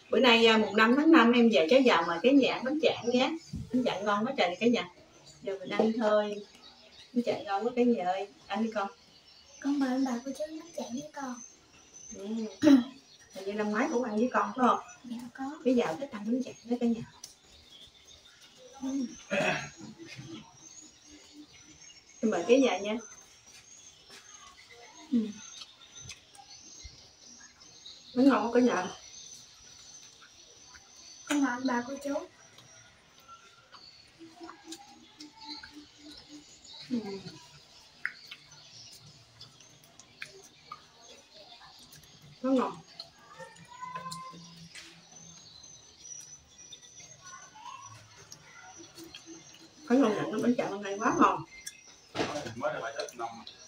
Bữa nay mùng 5 tháng 5 em về cháu giàu mời cái nhà ăn bánh chạn nhé. Bánh chạn ngon quá trời cái nhà. Giờ mình ăn thôi. Bánh chạn ngon quá cái nhà ơi. Ăn đi con. Con mời ông bà cô chú bánh chạn với con. Hình như năm ngoái cũng ăn với con phải không? Dạ có. Cái giàu thích ăn bánh chạn đó cả nhà. Em mời cái nhà nha. Bánh ngon quá cả nhà. Con mời ông bà cô chú. Nó ngon. Cái ngon nhận nó bánh chạn hôm nay quá ngon. Mới là bài Tết năm.